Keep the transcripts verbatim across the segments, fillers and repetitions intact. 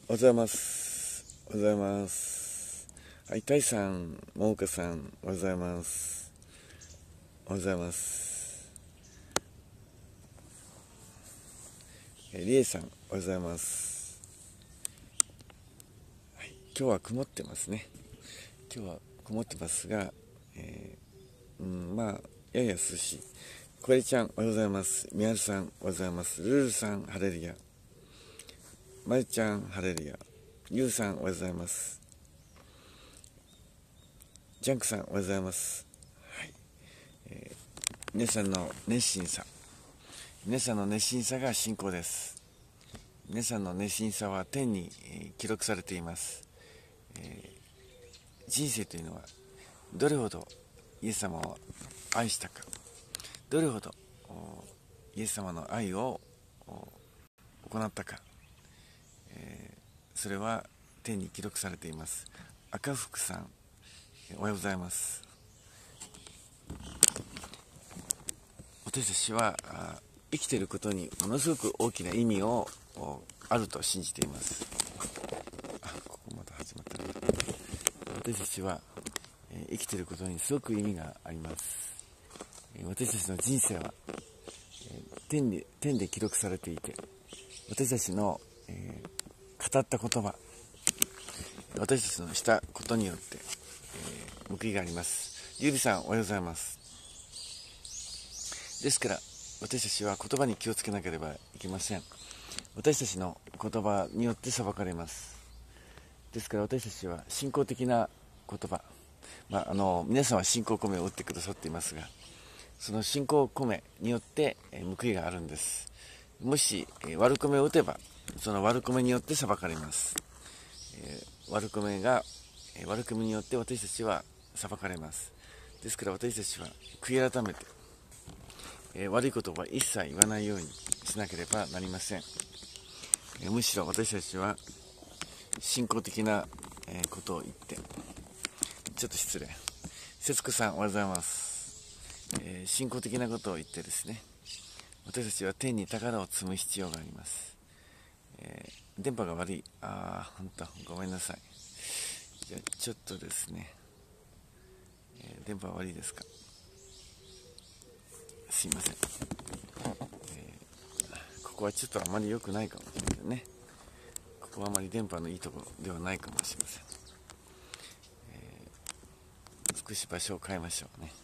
おはようございます。おはようございます。はい、タイさん、モモカさん、おはようございます。おはようございます。えリエさん、おはようございます。はい、今日は曇ってますね。今日は曇ってますが、えー、うん、まあ、やや涼しい。こえりちゃん、おはようございます。みやるさん、おはようございます。ルールさん、ハレルヤ。まゆちゃん、ハレルヤ。ゆうさん、おはようございます。ジャンクさん、おはようございます。はい、えー、皆さんの熱心さ、皆さんの熱心さが信仰です。皆さんの熱心さは天に、えー、記録されています。えー、人生というのはどれほどイエス様を愛したか、どれほどイエス様の愛を行ったか、えー、それは天に記録されています。赤福さん、おはようございます。私たちは生きていることにものすごく大きな意味をあると信じています。あ、ここまた始まったね。私たちは生きていることにすごく意味があります。私たちの人生は天で、天で記録されていて、私たちの、えー、語った言葉、私たちのしたことによって、えー、報いがあります。ゆうびさん、おはようございます。ですから私たちは言葉に気をつけなければいけません。私たちの言葉によって裁かれます。ですから私たちは信仰的な言葉、まあ、あの皆さんは信仰米を打ってくださっていますが、その信仰米によって報いがあるんです。もし悪米を打てばその悪米によって裁かれます。えー、悪米が悪米によって私たちは裁かれます。ですから私たちは悔い改めて、えー、悪いことは一切言わないようにしなければなりません。えー、むしろ私たちは信仰的な、えー、ことを言って、ちょっと失礼、節子さん、おはようございます。えー、信仰的なことを言ってですね、私たちは天に宝を積む必要があります。えー、電波が悪い。ああ、本当ごめんなさい。じゃあちょっとですね、えー、電波悪いですか。すいません。えー、ここはちょっとあまり良くないかもしれませんね。ここはあまり電波のいいところではないかもしれません。えー、少し場所を変えましょうね。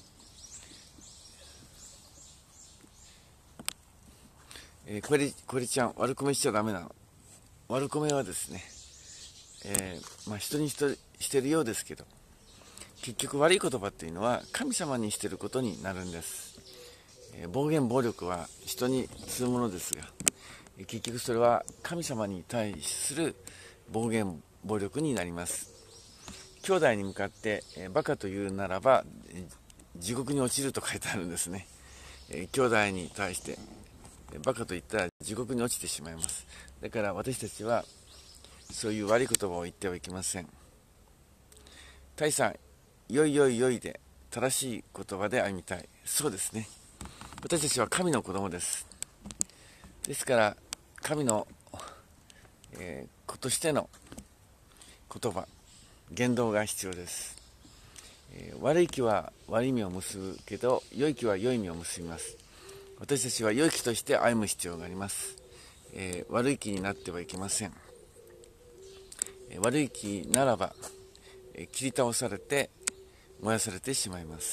えー、これこれちゃん、悪米しちゃダメなの。悪米はですね、えー、まあ人にしてしてるようですけど、結局悪い言葉っていうのは神様にしてることになるんです。えー、暴言暴力は人にするものですが、えー、結局それは神様に対する暴言暴力になります。兄弟に向かって、えー、バカと言うならば、えー、地獄に落ちると書いてあるんですね。えー、兄弟に対してバカと言ったら地獄に落ちてしまいます。だから私たちはそういう悪い言葉を言ってはいけません。タイさん、よいよいよいで正しい言葉で歩みたい。そうですね。私たちは神の子供です。ですから神の、えー、子としての言葉、言動が必要です。えー、悪い気は悪い意味を結ぶけど、良い気は良い意味を結びます。私たちは良い気として歩む必要があります。えー、悪い気になってはいけません。えー、悪い気ならば、えー、切り倒されて燃やされてしまいます。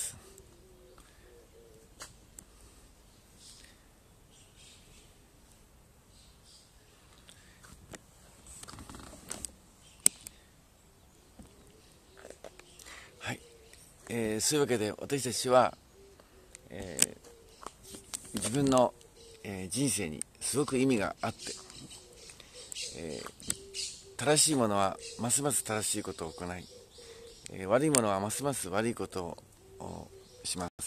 はい、えー、そういうわけで私たちは、えー、自分の、えー、人生にすごく意味があって、えー、正しいものはますます正しいことを行い、えー、悪いものはますます悪いことをします。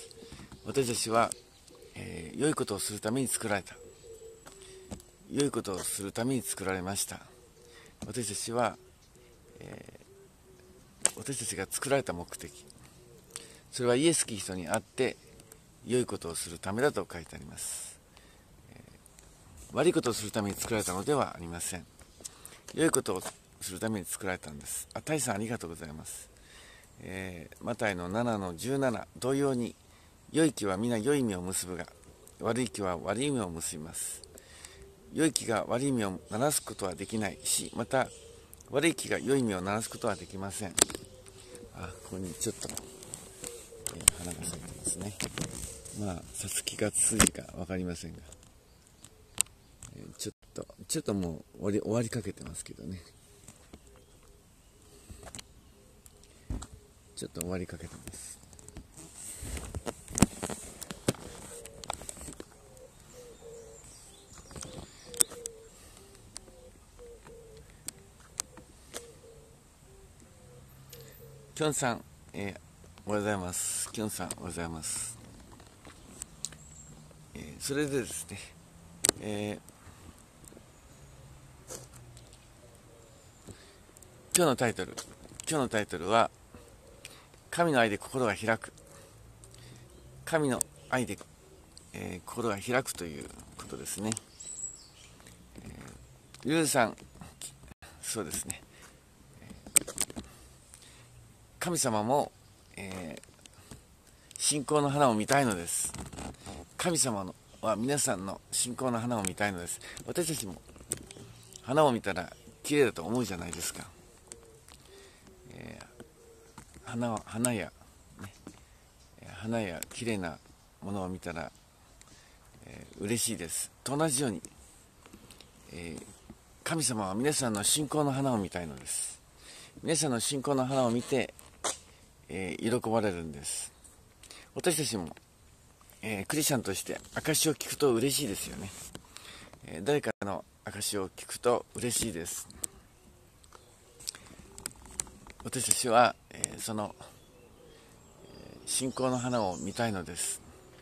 私たちは、えー、良いことをするために作られた。良いことをするために作られました。私たちは、えー、私たちが作られた目的、それはイエス・キリストにあって良いことをするためだと書いてあります。えー、悪いことをするために作られたのではありません。 良いことをするために作られたんです。あ、大さんありがとうございます。えー、マタイのななのじゅうなな同様に、良い木は皆良い実を結ぶが、悪い木は悪い実を結びます。良い木が悪い実をならすことはできないし、また悪い木が良い実をならすことはできません。あ、ここにちょっと、えー、花が咲いてますね。まあさつきが続いか分かりませんが、えー、ちょっとちょっともう終わり、終わりかけてますけどね。ちょっと終わりかけてます。きょんさん、えー、おはようございます。きょんさん、おはようございます。えー、それでですね、えー、今日のタイトル、今日のタイトルは、神の愛で心が開く。神の愛で、えー、心が開くということですね。えー、ゆうさん、そうですね。神様も、えー、信仰の花を見たいのです。神様のは皆さんの信仰の花を見たいのです。私たちも花を見たら綺麗だと思うじゃないですか。えー、花は花や、ね、花や綺麗なものを見たら、えー、嬉しいです。と同じように、えー、神様は皆さんの信仰の花を見たいのです。皆さんの信仰の花を見て、えー、喜ばれるんです。私たちも、えー、クリスチャンとして証を聞くと嬉しいですよね。えー、誰かの証を聞くと嬉しいです。私たちは、えー、その、えー、信仰の花を見たいのです。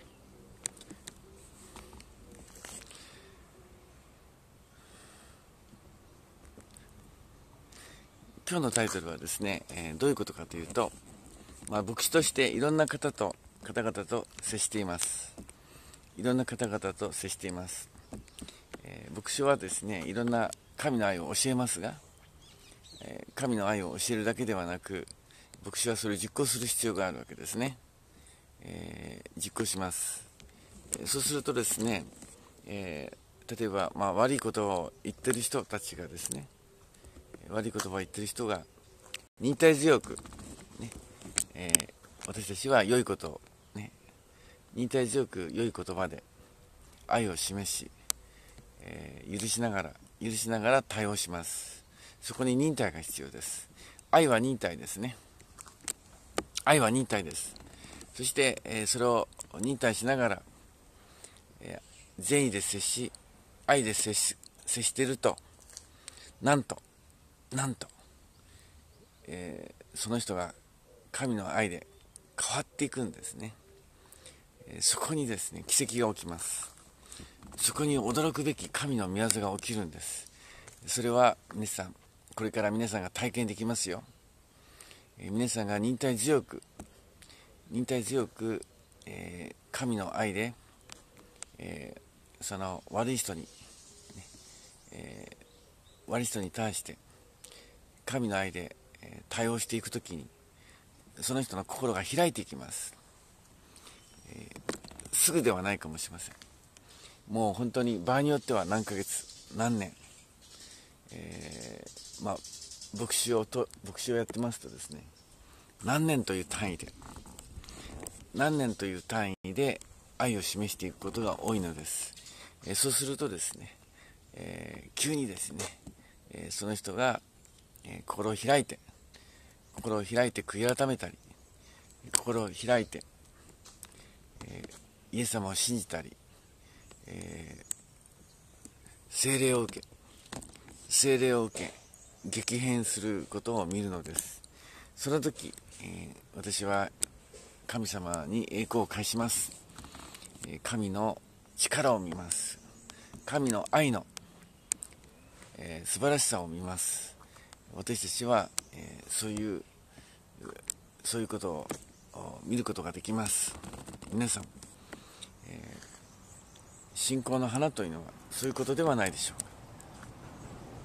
今日のタイトルはですね、えー、どういうことかというと、まあ、牧師としていろんな方と方々と接しています。いろんな方々と接しています。えー、牧師はですね、いろんな神の愛を教えますが、えー、神の愛を教えるだけではなく、牧師はそれを実行する必要があるわけですね。えー、実行します。えー、そうするとですね、えー、例えば、まあ、悪いことを言ってる人たちがですね、悪い言葉を言ってる人が忍耐強く、ね、えー、私たちは良いことを、ね、忍耐強く良い言葉で愛を示し、えー、許しながら許しながら対応します。そこに忍耐が必要です。愛は忍耐ですね。愛は忍耐です。そして、えー、それを忍耐しながら、えー、善意で接し愛で接し接していると、なんとなんと、えー、その人が神の愛で変わっていくんですね。えー、そこにですね、奇跡が起きます。そこに驚くべき神の御業が起きるんです。それは皆さん、これから皆さんが体験できますよ。えー、皆さんが忍耐強く忍耐強く、えー、神の愛で、えー、その悪い人に、ねえー、悪い人に対して神の愛で、えー、対応していくときに、その人の心が開いていきます。えー、すぐではないかもしれません。もう本当に場合によっては何ヶ月何年、えー、まあ牧師をと牧師をやってますとですね、何年という単位で何年という単位で愛を示していくことが多いのです。えー、そうするとですね、えー、急にですね、えー、その人が、えー、心を開いて心を開いて悔い改めたり、心を開いて、えー、イエス様を信じたり、えー、聖霊を受け聖霊を受け激変することを見るのです。その時、えー、私は神様に栄光を返します。えー、神の力を見ます。神の愛の、えー、素晴らしさを見ます。私たちは、えー、そういうそういうことを見ることができます。皆さん、えー、信仰の花というのはそういうことではないでしょうか。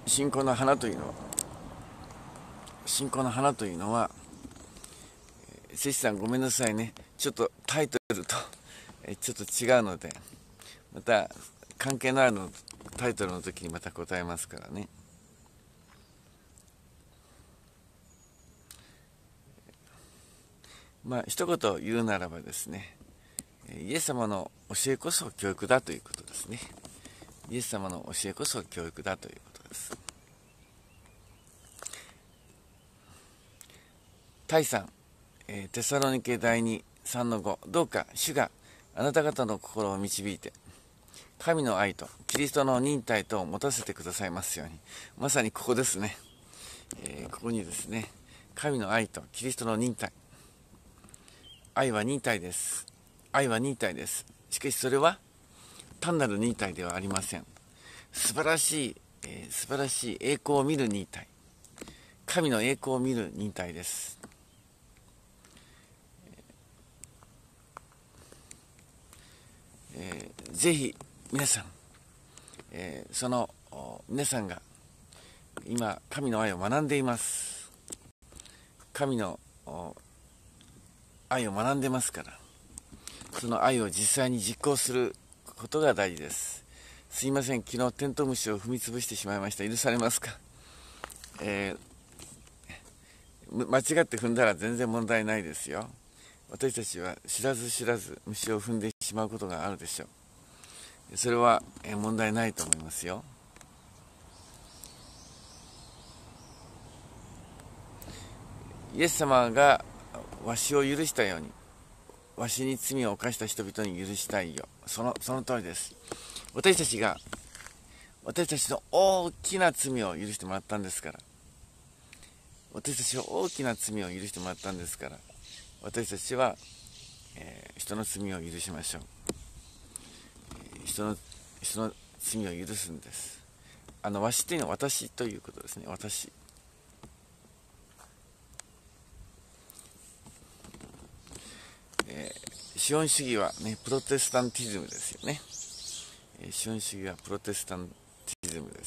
信仰の花というのは信仰の花というのは、せしさんごめんなさいね、ちょっとタイトルとちょっと違うので、また関係のあるのタイトルの時にまた答えますからね。まあ一言言うならばですね、イエス様の教えこそ教育だということですね。イエス様の教えこそ教育だということです。タイさん、えー、テサロニケ第に、さんのご、どうか主があなた方の心を導いて、神の愛とキリストの忍耐とを持たせてくださいますように。まさにここですね、えー、ここにですね、神の愛とキリストの忍耐。愛は忍耐です。愛は忍耐です。しかしそれは単なる忍耐ではありません。素晴らしい、えー、素晴らしい栄光を見る忍耐。神の栄光を見る忍耐です。えー、ぜひ皆さん、えー、その皆さんが今神の愛を学んでいます。神の愛を学んでますから、その愛を実際に実行することが大事です。すいません、昨日テントウムシを踏み潰してしまいました。許されますか？えー、間違って踏んだら全然問題ないですよ。私たちは知らず知らず虫を踏んでしまうことがあるでしょう。それは問題ないと思いますよ。イエス様がわしを許したように、わしに罪を犯した人々に許したいよ。そのその通りです。私たちが私たちの大きな罪を許してもらったんですから、私たちは大きな罪を許してもらったんですから、私たちは、えー、人の罪を許しましょう。えー、人の人の罪を許すんです。あのわしというのは私ということですね。私。えー、資本主義はね、プロテスタンティズムですよね。えー、資本主義はプロテスタンティズムです。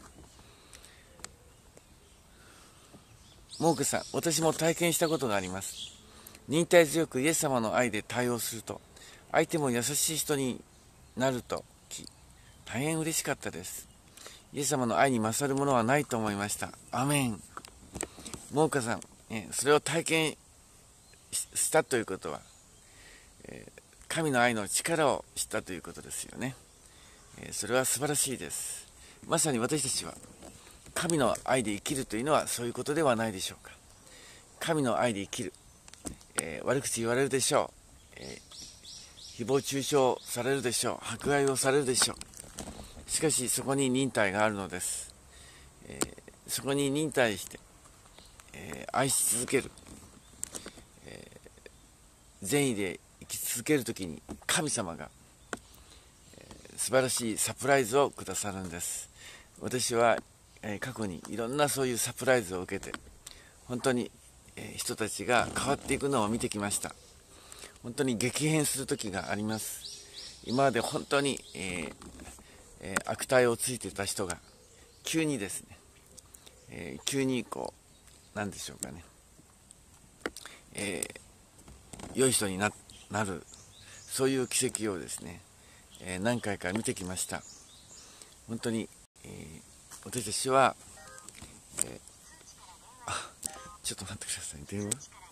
モークさん、私も体験したことがあります。忍耐強くイエス様の愛で対応すると、相手も優しい人になるとき、大変嬉しかったです。イエス様の愛に勝るものはないと思いました。アメン。モーカさん、えー、それを体験したということは、えー、神の愛の力を知ったということですよね。えー、それは素晴らしいです。まさに私たちは神の愛で生きるというのはそういうことではないでしょうか。神の愛で生きる、えー、悪口言われるでしょう、えー、誹謗中傷されるでしょう、迫害をされるでしょう。しかしそこに忍耐があるのです。えー、そこに忍耐して、えー、愛し続ける、えー、善意で生き続けるときに神様が、えー、素晴らしいサプライズをくださるんです。私は、えー、過去にいろんなそういうサプライズを受けて、本当に、えー、人たちが変わっていくのを見てきました。本当に激変する時があります。今まで本当に、えーえー、悪態をついてた人が急にですね、えー、急にこうなんでしょうかね、えー、良い人に な, なるそういう奇跡をですね、えー、何回か見てきました。本当に、えー、私たちは、えー、あ、ちょっと待ってください。電話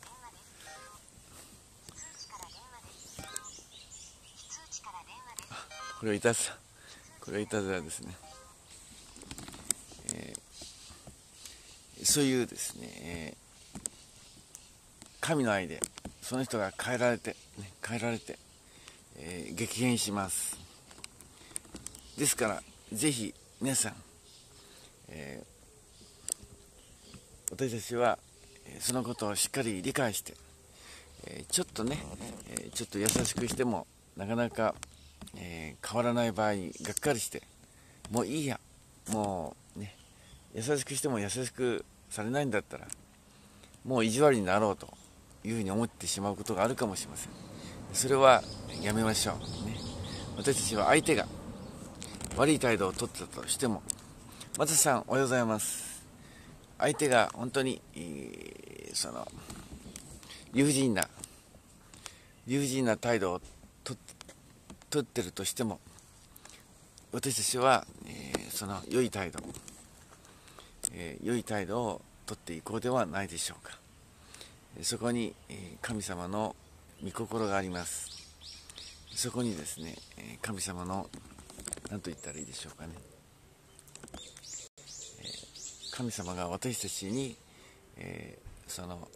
これはいたずらこれはいたずらですね。えー、そういうですね、えー、神の愛でその人が変えられて、ね、変えられて、えー、激変します。ですからぜひ皆さん、えー、私たちはそのことをしっかり理解して、えー、ちょっとね、えー、ちょっと優しくしてもなかなか、えー、変わらない場合にがっかりして、もういいや、もうね、優しくしても優しくされないんだったらもう意地悪になろうというふうに思ってしまうことがあるかもしれません。それはやめましょうね。私たちは相手が悪い態度をとったとしても、 松さんおはようございます。相手が本当に、えー、その理不尽な理不尽な態度をと取ってるとしても、私たちは、えー、その良い態度、えー、良い態度を取っていこうではないでしょうか。そこに、えー、神様の御心があります。そこにですね、えー、神様の何と言ったらいいでしょうかね、えー、神様が私たちに、えー、その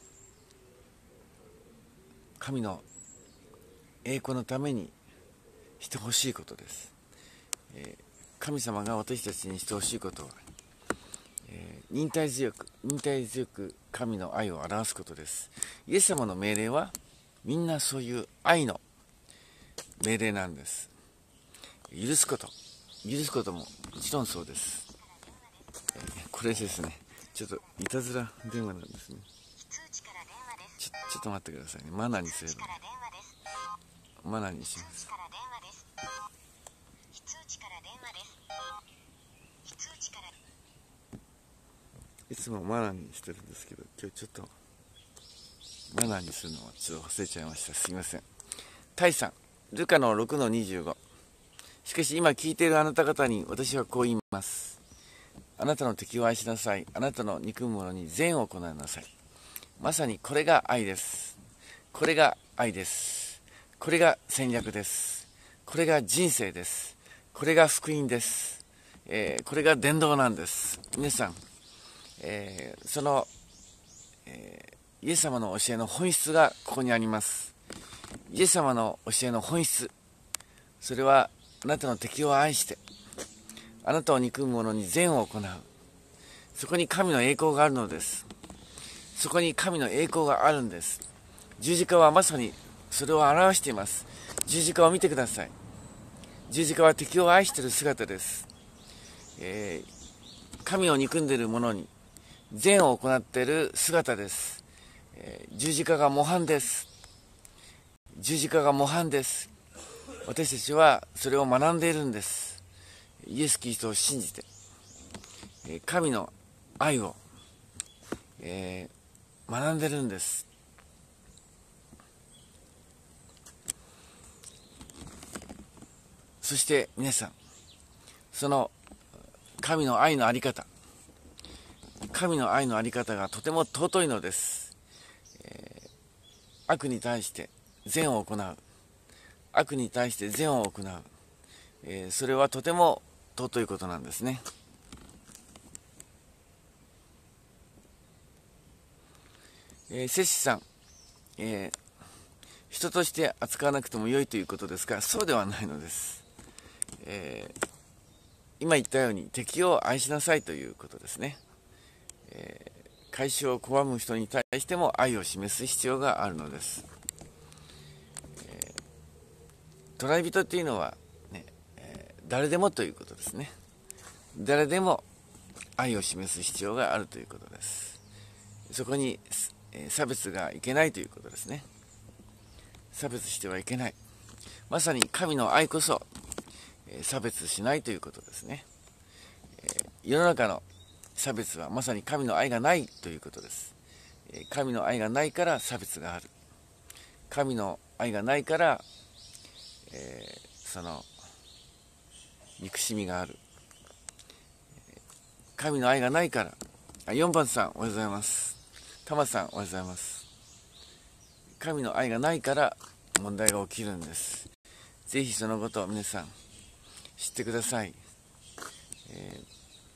神の栄光のためにしてほしいことです。えー、神様が私たちにしてほしいことは、えー、忍耐強く忍耐強く神の愛を表すことです。イエス様の命令はみんなそういう愛の命令なんです。許すこと許すことももちろんそうです。えー、これですね、ちょっといたずら電話なんですね。ちょちょっと待ってくださいね。マナーにすれば、マナーにします。いつもマナーにしてるんですけど、今日ちょっとマナーにするのはちょっと忘れちゃいました。すいません。タイさん、ルカのろくのにじゅうご。しかし今聞いているあなた方に私はこう言います。あなたの敵を愛しなさい。あなたの憎む者に善を行いなさい。まさにこれが愛です。これが愛です。これが戦略です。これが人生です。これが福音です。えー、これが伝道なんです。皆さん、えー、その、えー、イエス様の教えの本質がここにあります。イエス様の教えの本質、それはあなたの敵を愛してあなたを憎む者に善を行う。そこに神の栄光があるのです。そこに神の栄光があるんです。十字架はまさにそれを表しています。十字架を見てください。十字架は敵を愛している姿です。えー、神を憎んでいる者に善を行っている姿です。えー、十字架が模範です。十字架が模範です。私たちはそれを学んでいるんです。イエス・キリストを信じて、えー、神の愛を、えー、学んでるんです。そして皆さん、その神の愛のあり方、神の愛のあり方がとても尊いのです。えー、悪に対して善を行う。悪に対して善を行う。えー、それはとても尊いことなんですね。えー、摂氏さん、えー、人として扱わなくても良いということですが、そうではないのです。えー、今言ったように敵を愛しなさいということですね。えー、改宗を拒む人に対しても愛を示す必要があるのです。えー、捕らえ人というのは、ねえー、誰でもということですね。誰でも愛を示す必要があるということです。そこに、えー、差別がいけないということですね。差別してはいけない。まさに神の愛こそ差別しないということですね。世の中の差別はまさに神の愛がないということです。神の愛がないから差別がある。神の愛がないから、えー、その憎しみがある。神の愛がないから、よんばんさんおはようございます。たまさんおはようございます。神の愛がないから問題が起きるんです。ぜひそのことを皆さん知ってください。えー、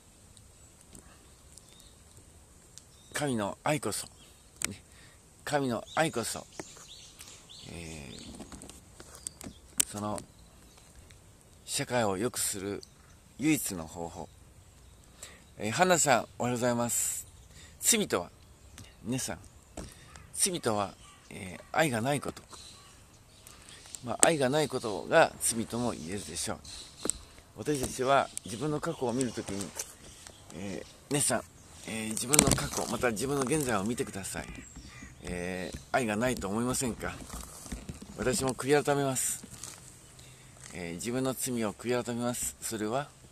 神の愛こそ、ね、神の愛こそ、えー、その社会を良くする唯一の方法。えー、花さんおはようございます。罪とは、皆さん、罪とは、えー、愛がないこと。まあ、愛がないことが罪とも言えるでしょう。私たちは自分の過去を見るときに、えー、皆さん、えー、自分の過去、また自分の現在を見てください。えー、愛がないと思いませんか？私も悔い改めます。えー、自分の罪を悔い改めます。それは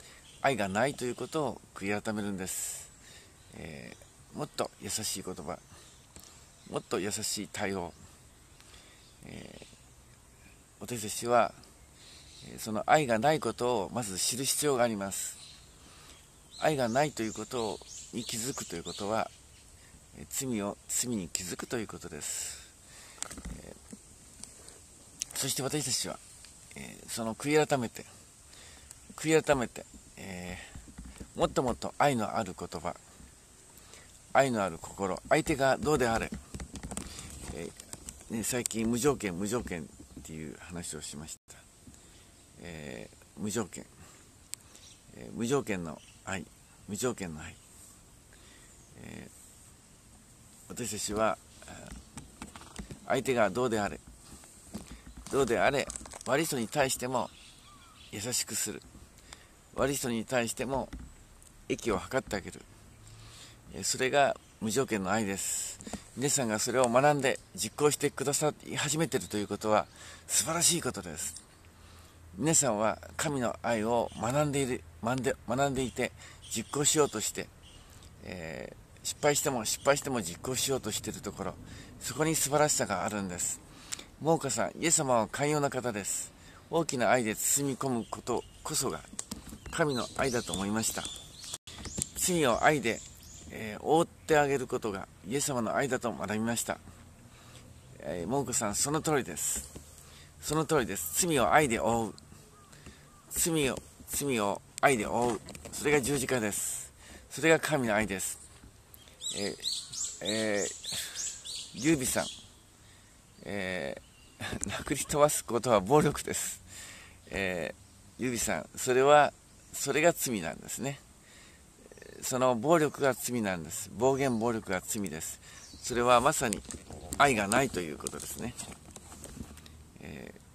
愛がないということを悔い改めるんです。えー、もっと優しい言葉、もっと優しい対応、えー、私たちはその愛がないことをまず知る必要があります。愛がないということに気づくということは、罪を罪に気づくということです。えー、そして私たちは、えー、その悔い改めて悔い改めて、えー、もっともっと愛のある言葉、愛のある心、相手がどうであれ、えーね、最近無条件無条件っていう話をしました。えー、無条件、えー、無条件の愛、無条件の愛、えー、私たちは相手がどうであれどうであれ悪い人に対しても優しくする、悪い人に対しても益を図ってあげる、それが無条件の愛です。皆さんがそれを学んで実行してください始めているということは素晴らしいことです。皆さんは神の愛を学んでいる学んで学んでいて実行しようとして、えー、失敗しても失敗しても実行しようとしているところ、そこに素晴らしさがあるんです。モーカさん、イエス様は寛容な方です。大きな愛で包み込むことこそが神の愛だと思いました。罪を愛で、えー、覆ってあげることがイエス様の愛だと学びました。えー、モーカさん、その通りです。その通りです。罪を愛で覆う、罪を罪を愛で覆う、それが十字架です。それが神の愛です。えーえー、劉備さん、えー、殴り飛ばすことは暴力です。えー、劉備さん、それはそれが罪なんですね。その暴力が罪なんです。暴言暴力が罪です。それはまさに愛がないということですね。えー、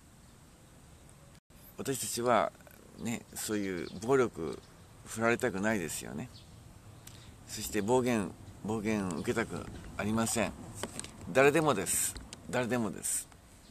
私たちはね、そういう暴力振られたくないですよね。そして暴言暴言受けたくありません。誰でもです誰でもです。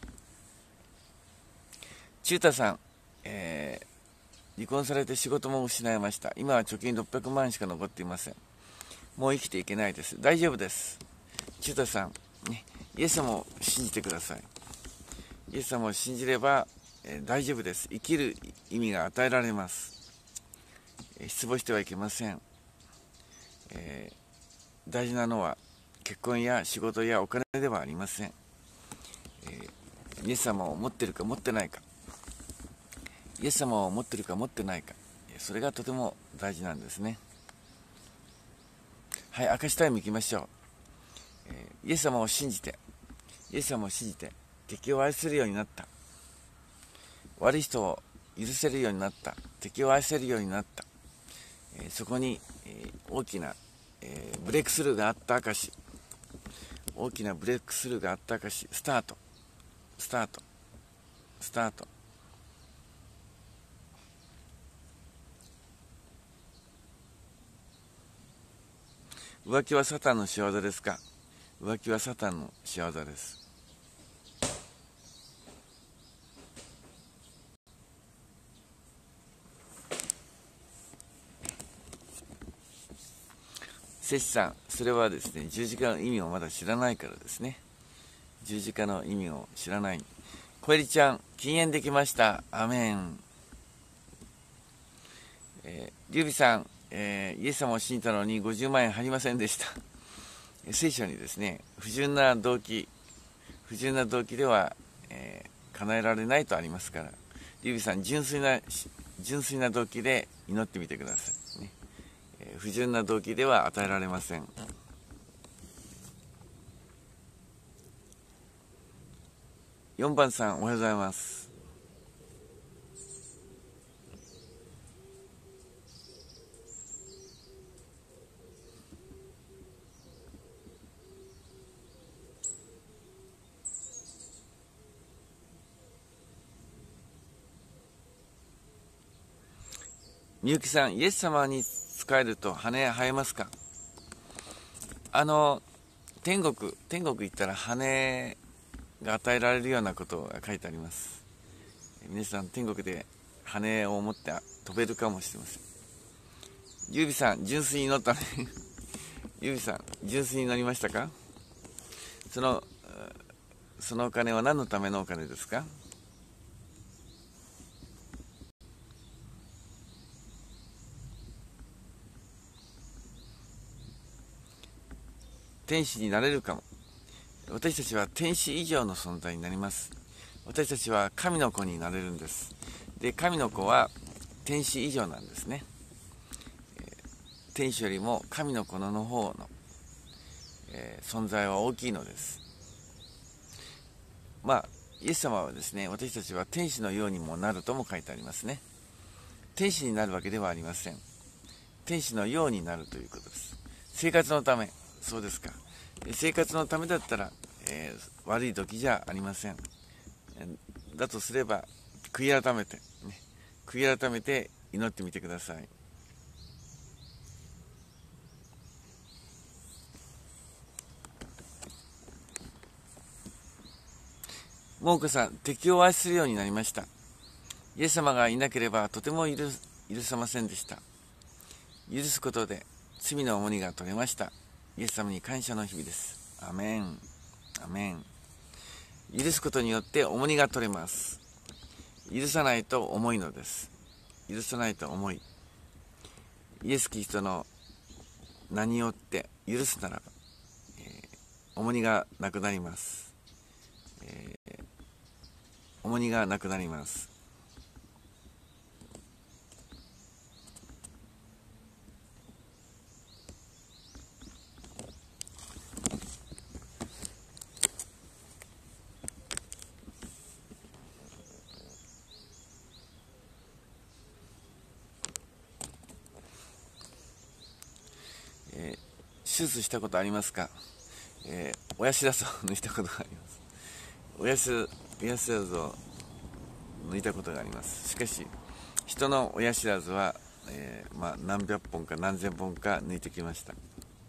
中太さん、えー、離婚されて仕事も失いました。今は貯金ろっぴゃくまんしか残っていません。もう生きていけないです。大丈夫です。中太さん、ね、イエス様を信じてください。イエス様を信じれば、えー、大丈夫です。生きる意味が与えられます。えー、失望してはいけません。えー、大事なのは結婚や仕事やお金ではありません。えー、イエス様を持っているか持ってないか、イエス様を持っているか持ってないか、それがとても大事なんですね。はい、明石タイム行きましょう。えー、イエス様を信じてイエス様を信じて敵を愛するようになった、悪い人を許せるようになった、敵を愛せるようになった、えー、そこに、えー、大きな、えー、ブレイクスルーがあった証、大きなブレイクスルーがあった証、スタートスタートスタート。浮気はサタンの仕業ですか？浮気はサタンの仕業です。セシさん、それはですね、十字架の意味をまだ知らないからですね。十字架の意味を知らない。小エリちゃん、禁煙できました。アメン。えー、リュウビさん、えー、イエス様を信じたのにごじゅうまんえん入りませんでした。聖書にですね、不純な動機、不純な動機では、えー、叶えられないとありますから、リュウビさん、純粋な、純粋な動機で祈ってみてください。ね、えー、不純な動機では与えられません。よんばんさん、おはようございます。みゆきさん、イエス様に仕えると羽生えますか？あの天国天国行ったら羽が与えられるようなことが書いてあります。皆さん天国で羽を持って飛べるかもしれません。 ゆうびさん、純粋に祈ったね。ゆうびさん、純粋に祈りましたか？その、そのお金は何のためのお金ですか？天使になれるかも。私たちは天使以上の存在になります。私たちは神の子になれるんです。で、神の子は天使以上なんですね。天使よりも神の子の方の、えー、存在は大きいのです。まあ、イエス様はですね、私たちは天使のようにもなるとも書いてありますね。天使になるわけではありません。天使のようになるということです。生活のため、そうですか。生活のためだったら、えー、悪い時じゃありません。だとすれば、悔い改めて、ね、悔い改めて祈ってみてください。桃子さん、敵を愛するようになりました。イエス様がいなければとても許、許せませんでした。許すことで罪の重荷が取れました。イエス様に感謝の日々です。アメン。アメン。許すことによって重荷が取れます。許さないと重いのです。許さないと重い。イエス・キリストの名によって許すならば、えー、重荷がなくなります。えー、重荷がなくなります。えー、手術したことありますか？えー、親知らずを抜いたことがあります。親知らずを抜いたことがあります。しかし人の親知らずは、えーまあ、何百本か何千本か抜いてきました。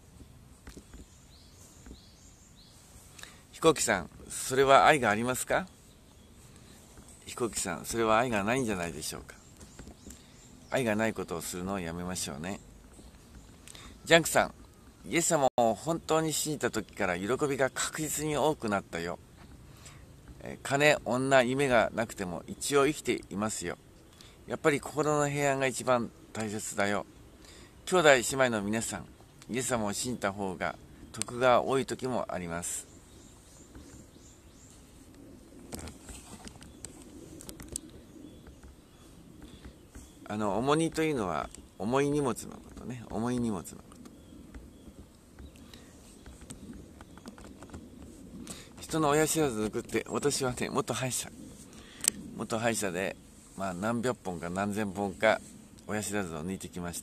飛行機さん、それは愛がありますか？飛行機さん、それは愛がないんじゃないでしょうか。愛がないことをするのをやめましょうね。ジャンクさん、イエス様を本当に信じた時から喜びが確実に多くなったよ。金、女、夢がなくても一応生きていますよ。やっぱり心の平安が一番大切だよ。兄弟姉妹の皆さん、イエス様を信じた方が得が多い時もあります。あの重荷というのは重い荷物のことね。重い荷物のこと。人の親知らず抜くって、私はね、元歯医者元歯医者で、まあ、何百本か何千本か親知らずを抜いてきました。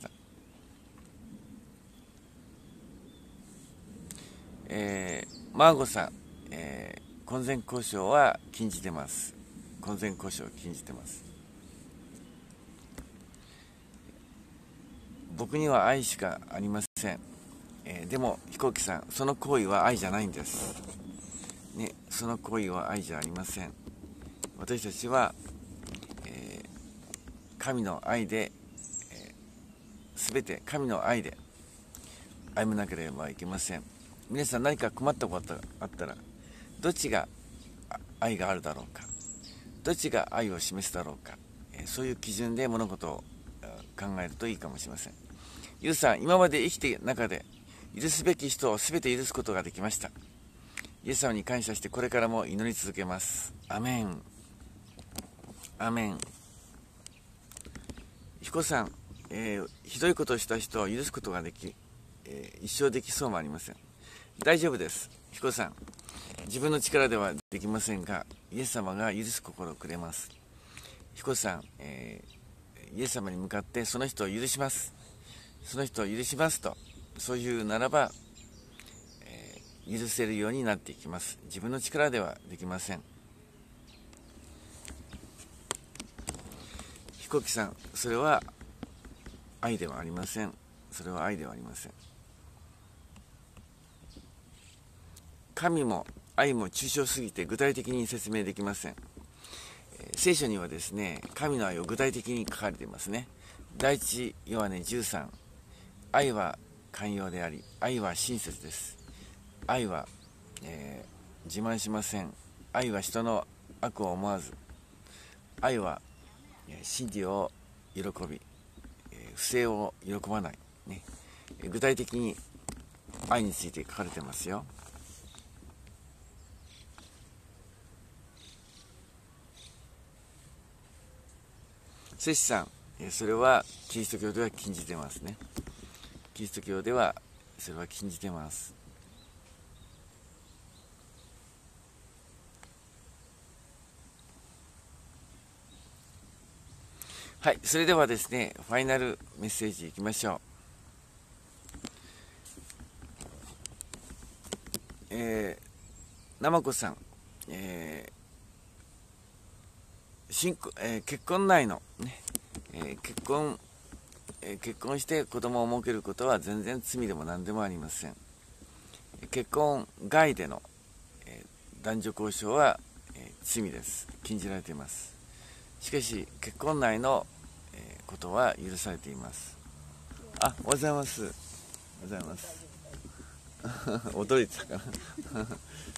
えー、マーゴさん、えー、婚前交渉は禁じてます。婚前交渉を禁じてます。僕には愛しかありません。えー、でも飛行機さん、その行為は愛じゃないんです。ね、その行為は愛じゃありません。私たちは、えー、神の愛で、えー、全て神の愛で歩まなければいけません。皆さん何か困ったことがあったら、どっちが愛があるだろうか、どっちが愛を示すだろうか、えー、そういう基準で物事を考えるといいかもしれません。ユウさん、今まで生きている中で許すべき人を全て許すことができました。イエス様に感謝してこれからも祈り続けます。アメン。アメン。彦さん、えー、ひどいことをした人を許すことができ、えー、一生できそうもありません。大丈夫です。彦さん、自分の力ではできませんが、イエス様が許す心をくれます。彦さん、えー、イエス様に向かってその人を許します。その人を許しますと、そういうならば、許せるようになっていきます。自分の力ではできません。飛行機さん、それは愛ではありません。それは愛ではありません。神も愛も抽象すぎて具体的に説明できません。聖書にはですね、神の愛を具体的に書かれていますね。第一ヨハネじゅうさん、 愛は寛容であり、愛は親切です。愛は、えー、自慢しません。愛は人の悪を思わず、愛は、えー、真理を喜び、えー、不正を喜ばない、ね、具体的に愛について書かれてますよ。摂氏さん、それはキリスト教では禁じてますね。キリスト教ではそれは禁じてます。はい、それではですね、ファイナルメッセージいきましょう。えー、なまこさん、えー新えー、結婚内の、ねえー、結婚、えー、結婚して子供を設けることは全然罪でも何でもありません。結婚外での、えー、男女交渉は、えー、罪です。禁じられています。しかし結婚内の、えー、ことは許されています。あ、おはようございます。おはようございます。驚いてたかな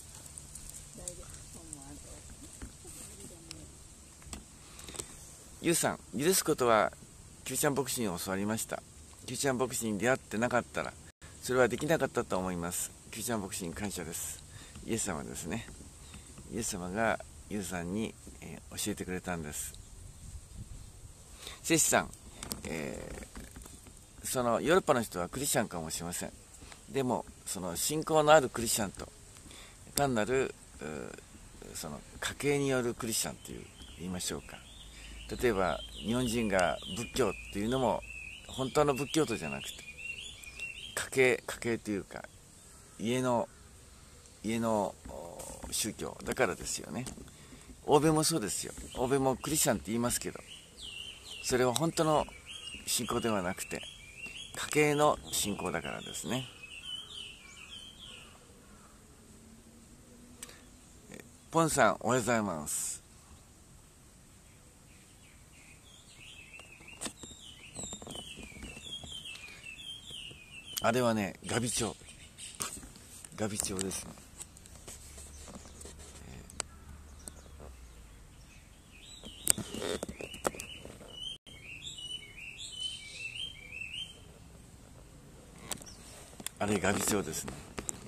ゆうさん、許すことはキューちゃん牧師に教わりました。キューちゃん牧師に出会ってなかったらそれはできなかったと思います。キューちゃん牧師に感謝です。イエス様ですね。イエス様がゆうさんに、えー、教えてくれたんです。セシさん、えー、そのヨーロッパの人はクリスチャンかもしれません。でもその信仰のあるクリスチャンと単なるその家系によるクリスチャンという言いましょうか。例えば日本人が仏教っていうのも本当の仏教徒じゃなくて家系家系というか家の家の宗教だからですよね。欧米もそうですよ。欧米もクリスチャンって言いますけど、それは本当の信仰ではなくて家系の信仰だからですね。ポンさん、おはようございます。あれはね、ガビチョウ。ガビチョウですね。あれガビチョウですね。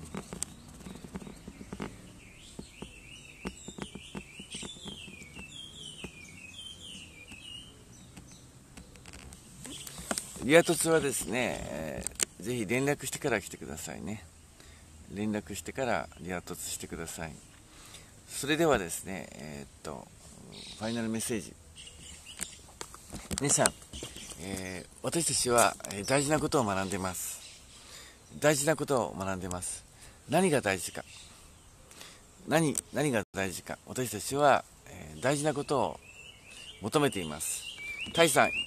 リア凸はですね、えー、ぜひ連絡してから来てくださいね。連絡してからリア凸してください。それではですね、えー、っとファイナルメッセージ。皆さん、えー、私たちは大事なことを学んでいます。大事なことを学んでいます。何が大事か。何何が大事か。私たちは、えー、大事なことを求めています。タイさん、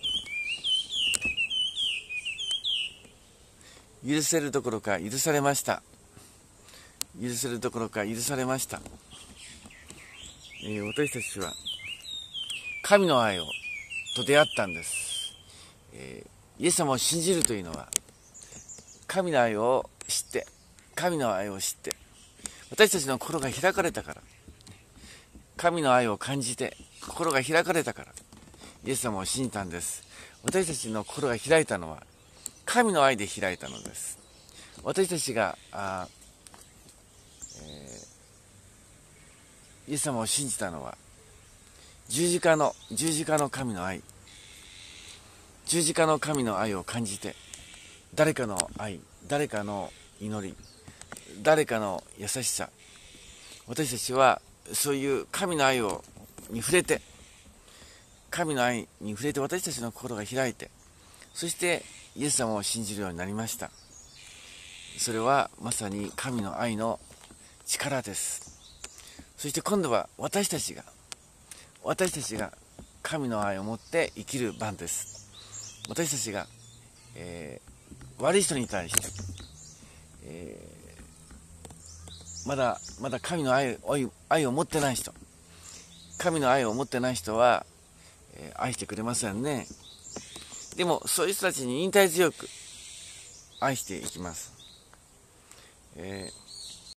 許せるどころか許されました。許せるどころか許されました。えー、私たちは神の愛をと出会ったんです。えー、イエス様を信じるというのは神の愛を知って神の愛を知って私たちの心が開かれたから、神の愛を感じて心が開かれたからイエス様を信じたんです。私たちの心が開いたのは神の愛で開いたのです。私たちがあ、えー、イエス様を信じたのは十字架の十字架の神の愛、十字架の神の愛を感じて、誰かの愛、誰かの祈り、誰かの優しさ、私たちはそういう神の愛をに触れて、神の愛に触れて私たちの心が開いて、そしてイエス様を信じるようになりました。それはまさに神の愛の力です。そして今度は私たちが私たちが神の愛を持って生きる番です。私たちが、えー、悪い人に対して、えー、まだまだ神の愛愛愛を持ってない人、神の愛を持ってない人は、えー、愛してくれませんね。でもそういう人たちに忍耐強く愛していきます。えー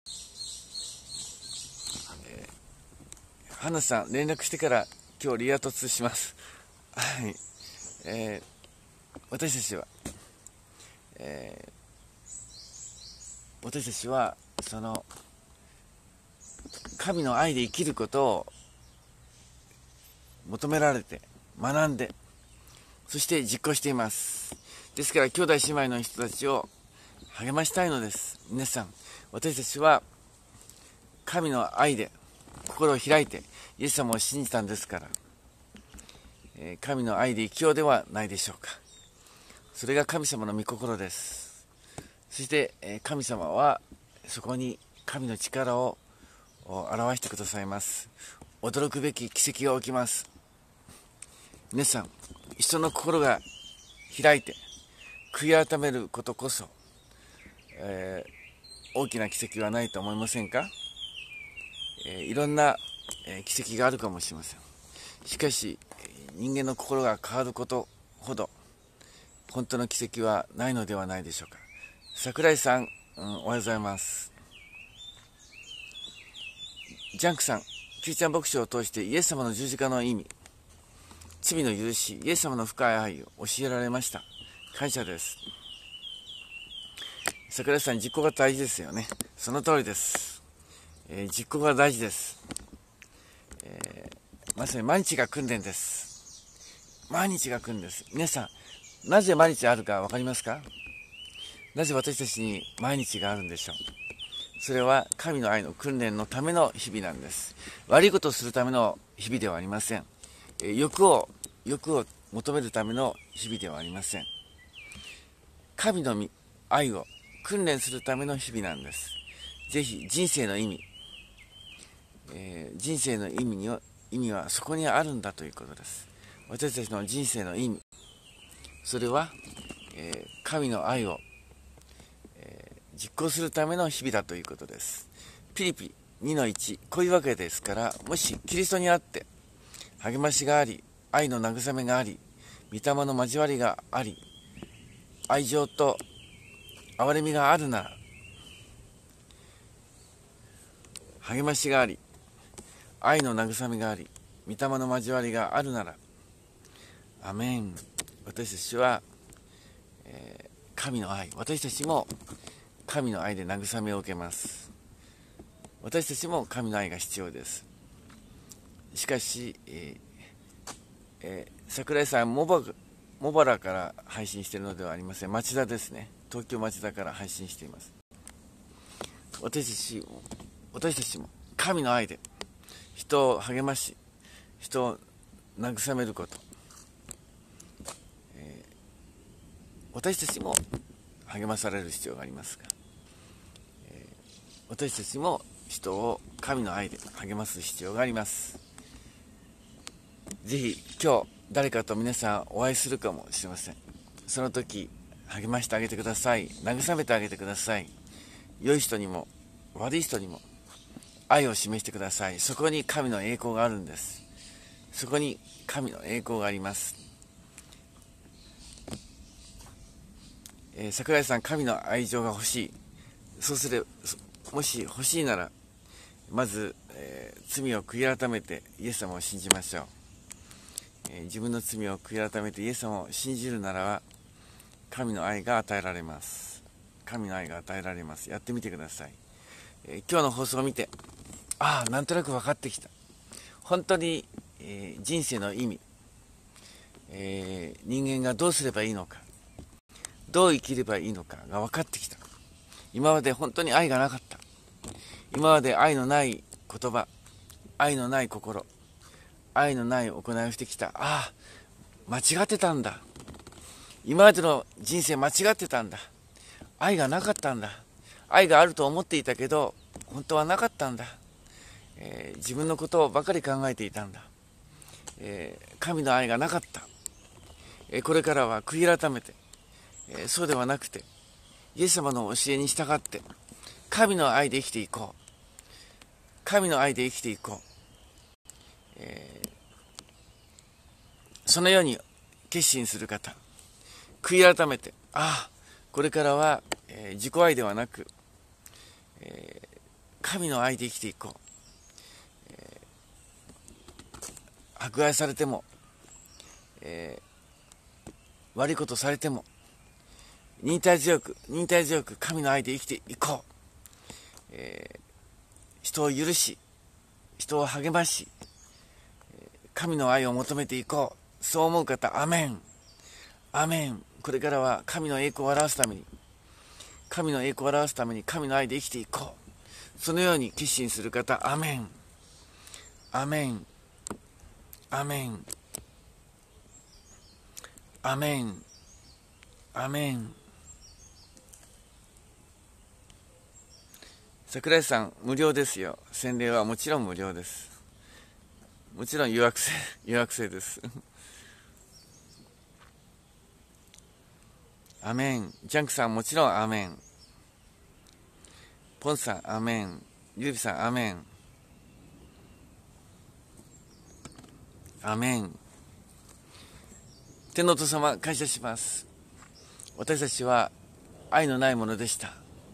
えー、花さん、連絡してから今日リア突します。はい、えー、私たちは、えー、私たちはその神の愛で生きることを求められて学んで、そして実行しています。ですから兄弟姉妹の人たちを励ましたいのです。皆さん、私たちは神の愛で心を開いてイエス様を信じたんですから、えー、神の愛で生きようではないでしょうか。それが神様の御心です。そして、えー、神様はそこに神の力を表してくださいます。驚くべき奇跡が起きます。皆さん、人の心が開いて悔い改めることこそ、えー、大きな奇跡はないと思いませんか？えー、いろんな、えー、奇跡があるかもしれません。しかし人間の心が変わることほど本当の奇跡はないのではないでしょうか。桜井さん、うん、おはようございます。ジャンクさん、キリスチャン牧師を通してイエス様の十字架の意味、罪の許し、イエス様の深い愛を教えられました。感謝です。桜井さん、実行が大事ですよね。その通りです。えー、実行が大事です。えー、まさに毎日が訓練です。毎日が訓練です。皆さん、なぜ毎日あるか分かりますか？なぜ私たちに毎日があるんでしょう。それは神の愛の訓練のための日々なんです。悪いことをするための日々ではありません。えー、欲を欲を求めるための日々ではありません。神の愛を訓練するための日々なんです。ぜひ人生の意味、えー、人生の意味には意味はそこにあるんだということです。私たちの人生の意味、それは、えー、神の愛を、えー、実行するための日々だということです。ピリピ にのいち、こういうわけですから、もしキリストにあって励ましがあり、愛の慰めがあり、御霊の交わりがあり、愛情と憐れみがあるなら、励ましがあり、愛の慰めがあり、御霊の交わりがあるなら、アメン。私たちは、えー、神の愛、私たちも神の愛で慰めを受けます。私たちも神の愛が必要です。しかし、えーえー、桜井さん、モバ茂原から配信しているのではありません。町田ですね。東京町田から配信しています。私たちも私たちも神の愛で人を励まし、人を慰めること、えー、私たちも励まされる必要がありますが、えー、私たちも人を神の愛で励ます必要があります。ぜひ今日誰かと皆さんお会いするかもしれません。その時励ましてあげてください。慰めてあげてください。良い人にも悪い人にも愛を示してください。そこに神の栄光があるんです。そこに神の栄光があります。えー、桜井さん、神の愛情が欲しい。そうすれば、もし欲しいならまず、えー、罪を悔い改めてイエス様を信じましょう。えー、自分の罪を悔い改めてイエス様を信じるならば、神の愛が与えられます。神の愛が与えられます。やってみてください。えー、今日の放送を見て、ああ、なんとなく分かってきた。本当に、えー、人生の意味、えー、人間がどうすればいいのか、どう生きればいいのかが分かってきた。今まで本当に愛がなかった。今まで愛のない言葉、愛のない心、愛のない行いをしてきた。ああ、間違ってたんだ。今までの人生間違ってたんだ。愛がなかったんだ。愛があると思っていたけど本当はなかったんだ。えー、自分のことばかり考えていたんだ。えー、神の愛がなかった。えー、これからは悔い改めて、えー、そうではなくてイエス様の教えに従って神の愛で生きていこう。神の愛で生きていこう。えー、そのように決心する方、悔い改めて、ああ、 これからは、えー、自己愛ではなく、えー、神の愛で生きていこう。えー、迫害されても、えー、悪いことされても、忍耐強く、忍耐強く神の愛で生きていこう。えー、人を許し、人を励まし、神の愛を求めていこう。そう思う方、アメン。アメン。これからは神の栄光を表すために、神の栄光を表すために神の愛で生きていこう。そのように決心する方、アメン。アメン。アメン。アメン。アメン。桜井さん、無料ですよ。洗礼はもちろん無料です。もちろん予約制、予約制です。アメン。ジャンクさん、もちろんアメン。ポンさん、アメン。ユービさん、アメン。アメン。天のお父様、感謝します。私たちは愛のないものでした。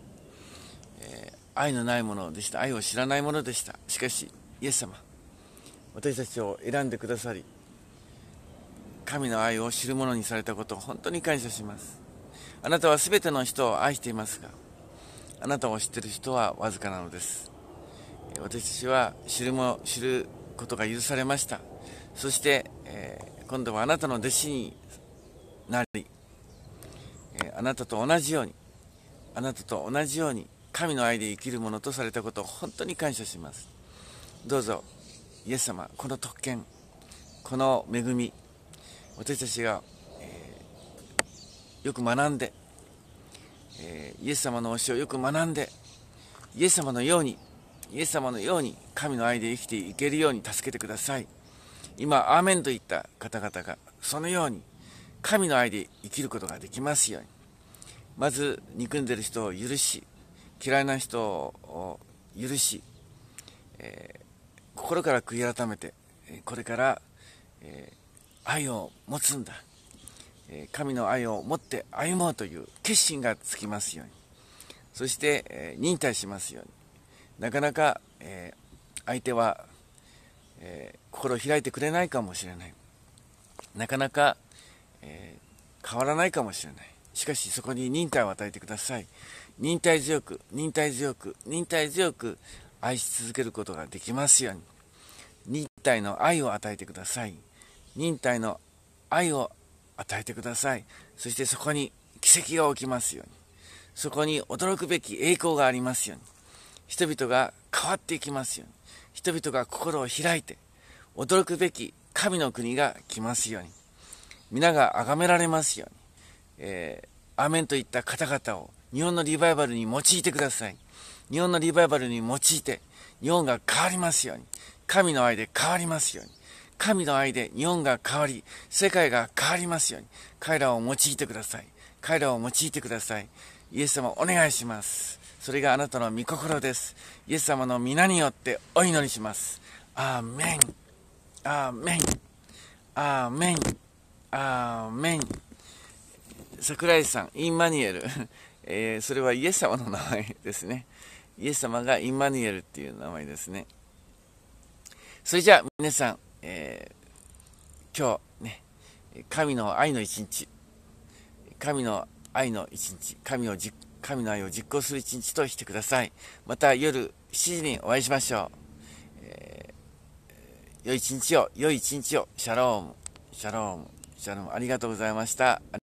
愛のないものでした。愛を知らないものでした。しかしイエス様、私たちを選んでくださり、神の愛を知るものにされたことを本当に感謝します。あなたはすべての人を愛していますが、あなたを知っている人はわずかなのです。私たちは知るも知ることが許されました。そして、えー、今度はあなたの弟子になり、えー、あなたと同じようにあなたと同じように神の愛で生きるものとされたことを本当に感謝します。どうぞイエス様、この特権、この恵み、私たちが、えー、よく学んで、えー、イエス様の教えをよく学んで、イエス様のようにイエス様のように神の愛で生きていけるように助けてください。今アーメンと言った方々がそのように神の愛で生きることができますように。まず憎んでいる人を許し、嫌いな人を許し、えー、心から悔い改めて、これから、えー、愛を持つんだ、えー、神の愛を持って歩もうという決心がつきますように。そして、えー、忍耐しますように。なかなか、えー、相手は、えー、心を開いてくれないかもしれない。なかなか、えー、変わらないかもしれない。しかしそこに忍耐を与えてください。忍耐強く、忍耐強く、忍耐強く愛し続けることができますように。忍耐の愛を与えてください。忍耐の愛を与えてください。そしてそこに奇跡が起きますように。そこに驚くべき栄光がありますように。人々が変わっていきますように。人々が心を開いて驚くべき神の国が来ますように。皆が崇められますように。えー、アーメンといった方々を日本のリバイバルに用いてください。日本のリバイバルに用いて日本が変わりますように。神の愛で変わりますように。神の愛で日本が変わり、世界が変わりますように。彼らを用いてください。彼らを用いてください。イエス様お願いします。それがあなたの御心です。イエス様の皆によってお祈りします。アーメン、アーメン、アーメン、アーメン。桜井さん、インマニュエル、えー、それはイエス様の名前ですね。イエス様がインマニュエルっていう名前ですね。それじゃあ皆さん、えー、今日ね、神の愛の一日、神の愛の一日、神を実神の愛を実行する一日としてください。また夜しちじにお会いしましょう。えー、良い一日を、良い一日を。シャローム、シャローム、シャローム。ありがとうございました。